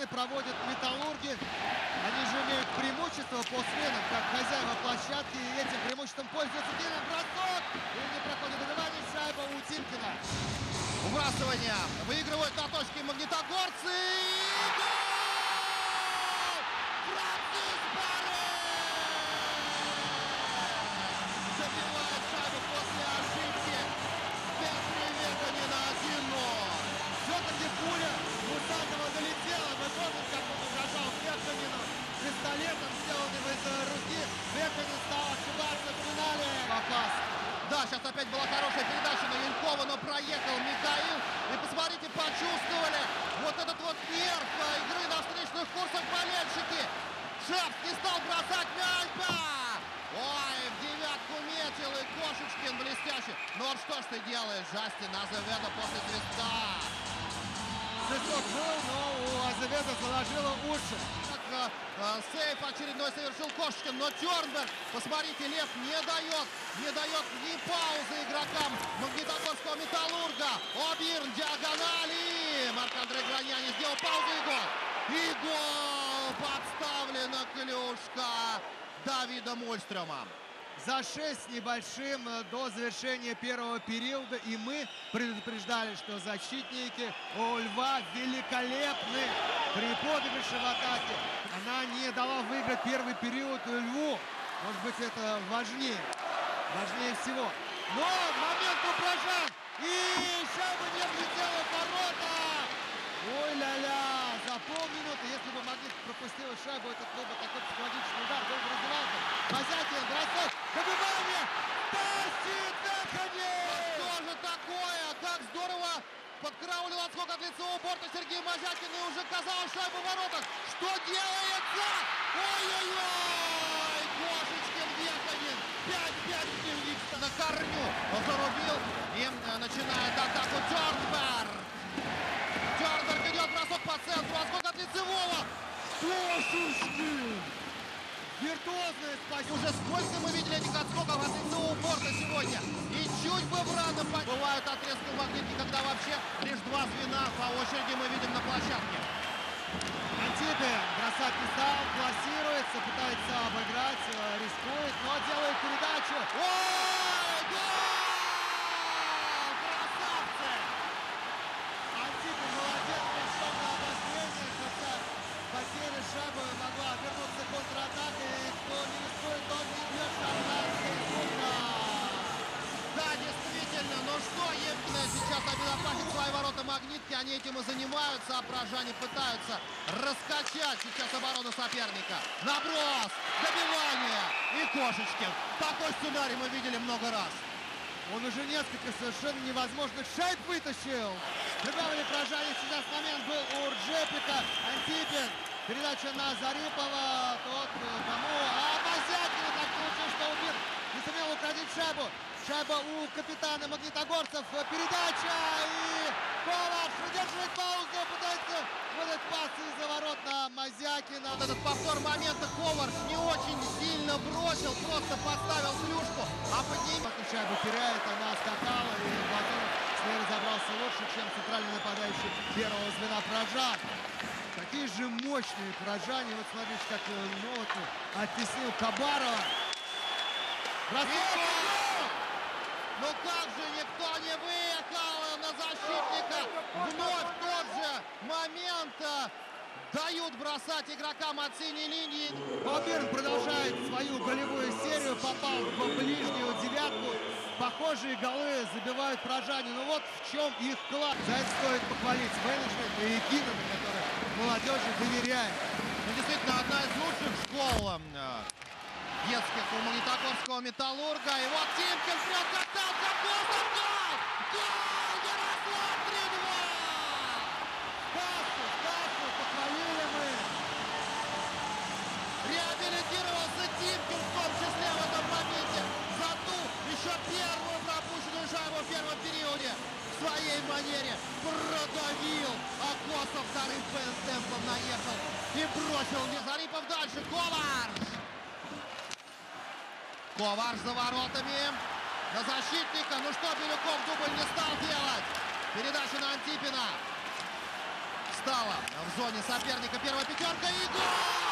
проводят металлурги. Они же имеют преимущество по сменам, как хозяева площадки. И этим преимуществом пользуется Дина. Бросок! И не проходит добивание. Шайба у Тимкина. Выбрасывание. Выигрывают на точке магнитогорцы. Франциск Барре! Забивает шайбу после ошибки. Петри Веканин 1-0. Все-таки пуля Мусатова долетела. Мы помним, как он угрожал Веканину пистолетом, сделанным из руки. Веканин стал ошибаться в финале. Попас. Да, сейчас опять была хорошая передача на Юнькова, но проехал Михаил. И посмотрите, почувствовали вот этот вот нерв игры на встречных курсах болельщики. Шеф не стал бросать мяч. Ой, в девятку метил и Кошечкин блестящий. Ну вот что ж ты делаешь, Джастин Азеведо после свистка. Свисток был, но у Азеведо заложило уши. Сейф очередной совершил Кошечкин, но Тёрнберг, посмотрите, Лев не дает ни паузы игрокам магнитогорского Металлурга. Обирн, диагонали. Марк-Андрей Граньяни сделал паузу и гол. И гол! Подставлена клюшка Давида Мульстрёма. За 6 с небольшим до завершения первого периода. И мы предупреждали, что защитники у Льва великолепны при подыгрыше в атаке. Она не дала выиграть первый период Льву. Может быть, это важнее всего. Но момент у пражан. И шайба не влетела в ворота. Ой-ля-ля, за полминуты, если бы Магнит пропустил шайбу, этот был бы такой психологический удар, долго развивался. Мазякин, бросок, добивание, тащит Веканин! Что же такое? Как здорово подкараулил отскок от лицевого борта Сергей Мазякин, и уже казалось шайбу в воротах. Что делается? Ой-ой-ой! Кошечкин, Веканин, 5-5 дневник на корню зарубил, и начинает атаку Тёрнберг. Тёрнберг идет, бросок по центру, отскок от лицевого. Кошечкин! Виртуозное спасение. Уже сколько мы видели этих отскоков от лицевого борта сегодня. И чуть бы в рано бывают отрезки в Магните, когда вообще лишь два звена по очереди мы видим на площадке. Антипин бросать не стал, классируется, пытается обыграть, рискует, но делает передачу. Ой, гол! Красавцы! Антипин молодец, пришел на обострение, хотя потеря шайбы могла вернуться контратакой. Кто не рискует, тот не бьет шампанское судно. Да, действительно, но что, Евгений сейчас обезопасит свои ворота Магнитки, они этим и занимаются, а пражане пытаются раскачать сейчас оборону соперника. Наброс, добивание и Кошечкин. Такой сценарий мы видели много раз. Он уже несколько совершенно невозможных шайб вытащил. Прибавили пражане, сейчас момент был у Рджепика. Антипин, передача на Зарипова, тот кому, Мазякин, так получилось, что убит, не сумел укротить шайбу. Шайба у капитана магнитогорцев, передача, и Коварш выдерживает паузу, пытается выдать пас из-за ворот на Мазякина. Вот этот повтор момента Коварш не очень сильно бросил, просто поставил клюшку, а под ним... Шайбу теряет, она скакала, и Платонов с ней разобрался лучше, чем центральный нападающий первого звена пражан. Такие же мощные пражане. Вот смотрите, как Молотов оттеснил Кабарова. Бросок! Ну как же никто не выехал на защитника. Вновь тот же момент. Дают бросать игрокам от синей линии. Обирн продолжает свою голевую серию. Попал в ближнюю девятку. Похожие голы забивают пражане. Ну вот в чем их вклад. За это стоит похвалить менеджмент и Кинана, который молодежи доверяет. Ну, действительно, одна из лучших школ детских у магнитогорского Металлурга. И вот Тимкин вперед, катался, гол! Гол! Ярослав 3-2! Стасу, похвалили мы. Реабилитировался Тимкин в том числе в этом моменте. За ту еще первую пропущенную шайбу в первом периоде в своей манере продавил. А Косов вторым темпом наехал и бросил. Зарипов дальше. Коварш за воротами. На защитника. Ну что, Бирюков дубль не стал делать. Передача на Антипина. стало в зоне соперника. Первая пятерка и гол!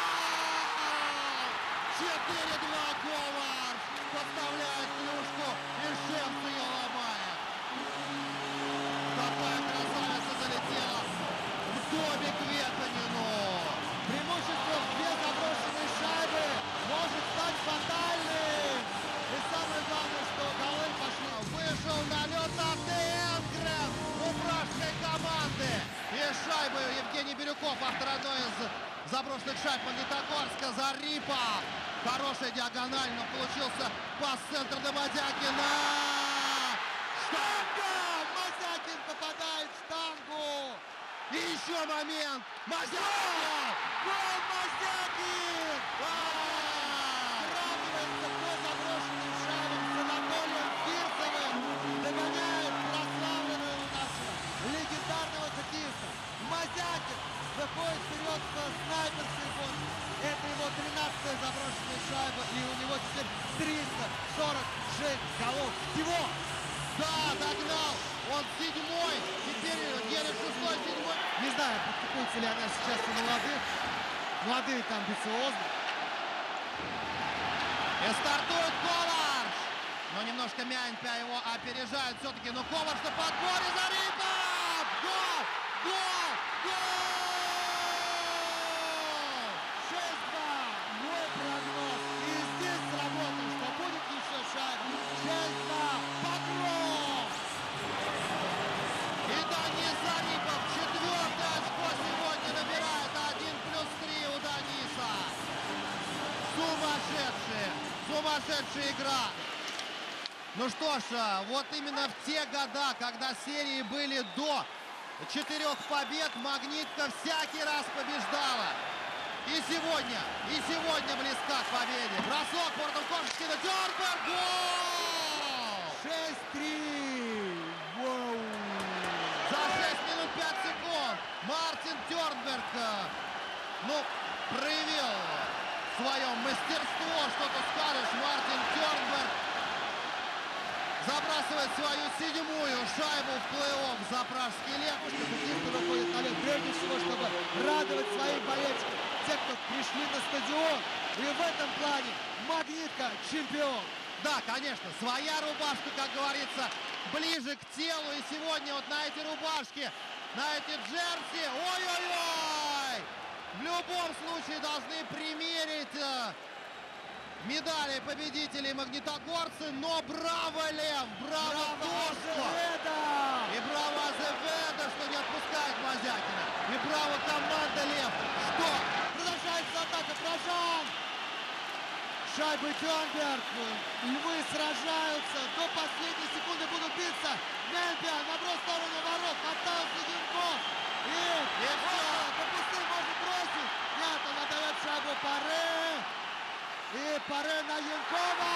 4-2 Коварш подставляет клюшку и Шепс ее ломает. Какая красавица залетела в домик Ветанину. Преимущество в 2 заброшенные шайбы может стать фатальным. И самое главное, что голы пошли. Вышел на лед Энгрен у пражской команды. И шайбы Евгений Бирюков, автор одной из заброшенных шайб Магнитогорска, Зарипов. Хорошая диагональ, но получился пас в центр до Мазякина. Штанга! Мазякин попадает в штангу. И еще момент. Мазякин! Гол Мазякин! Сравнивается по заброшенным шайбам с Анатолием Фирсовым. Догоняет прославленного нашего легендарного хоккеиста. Мазякин выходит вперед со снайперской гонки. Это его 13-я заброшенная шайба, и у него теперь 346 голов всего. Да, догнал. Он 7-й. Теперь еле 6-й, 7-й. Не знаю, практикуются ли она сейчас у молодых. Молодые там амбициозны. И стартует Коварш. Но немножко Мяньпя его опережает все-таки. Но Коварш на подборе. Зарипов! Гол! Гол! Гол! 6-2. Мой прогноз. И здесь сработал, что будет еще шайба. 6-2. Покров! И Данис Зарипов 4-е очко сегодня набирает. 1+3 у Даниса. Сумасшедшая игра. Ну что ж, вот именно в те года, когда серии были до 4 побед, Магнитка всякий раз побеждала. И сегодня близка к победе. Бросок бортом Кошечкина, Тёрнберг, гол! 6-3. Воу. За 6 минут 5 секунд Мартин Тёрнберг, проявил свое мастерство, что тут скажешь. Мартин Тёрнберг забрасывает свою 7-ю шайбу в плей-офф за пражский лев. Хоккеисты выходят на лед прежде всего, чтобы радовать своих болельщиков, те, кто пришли на стадион. И в этом плане Магнитка чемпион. Да, конечно, своя рубашка, как говорится, ближе к телу. И сегодня вот на эти рубашки, на эти джерси, ой-ой-ой! В любом случае должны примерить медали победителей магнитогорцы. Но браво, Лев! Браво, Тошко! И браво Азеведо, что не отпускает Мазякина. И браво команда Лев, что Продолжается атака. Прожан. Шайбы Тёрнберг. Львы сражаются. До последней секунды будут биться. Мяньпя. Наброс в сторону ворот. Остался Янков. И всё. Допустим, может бросить. Нет, он отдает шайбу Паре. И Паре на Янкова.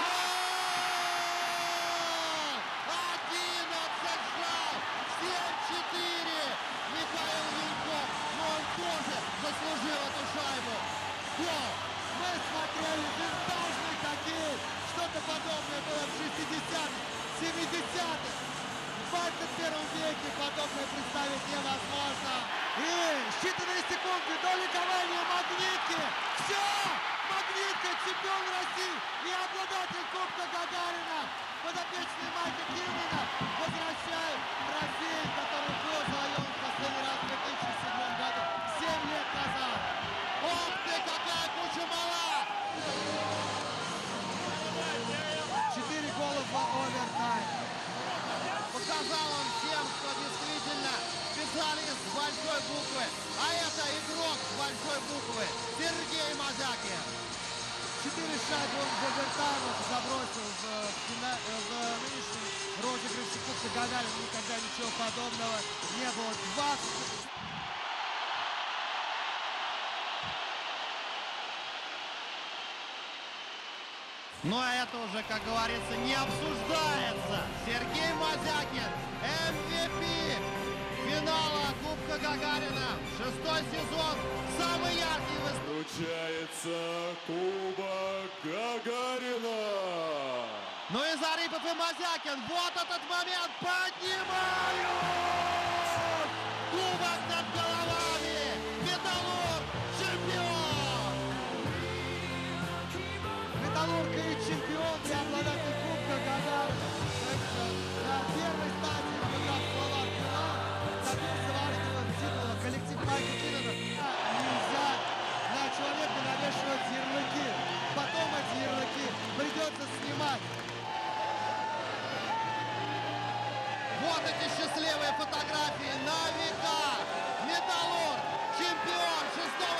11 жал! 7-4! Михаил Янков, но он тоже заслужил эту шайбу. Гол! Мы смотрели винтажный хоккей. Что-то подобное было в 60-х, 70-х. В 21 веке подобное представить невозможно. И считанные секунды до ликования Магнитки. Все! Магнитка чемпион России и обладатель Кубка Гагарина. Подопечный Майка Килнина возвращает трофей, который был завоеван в последний раз в 2007 году, 7 лет назад. Ох ты, какая куча мала! 4 гола в овертайм. Показал он всем, что действительно специалист с большой буквы. А это игрок с большой буквы Сергей Мазякин. 4 шайбы он в овертаймах забросил в нынешнем розыгрыше Кубка Гагарина. Никогда ничего подобного не было. 20. Но это уже, как говорится, не обсуждается. Сергей Мазякин, MVP финала Кубка Гагарина. 6-й сезон, самый яркий в истории. Вручается Кубок Гагарина. Ну и Зарипов и Мазякин, вот этот момент, поднимают! Кубок над головами! Вот эти счастливые фотографии на века. Металлург, чемпион 6-го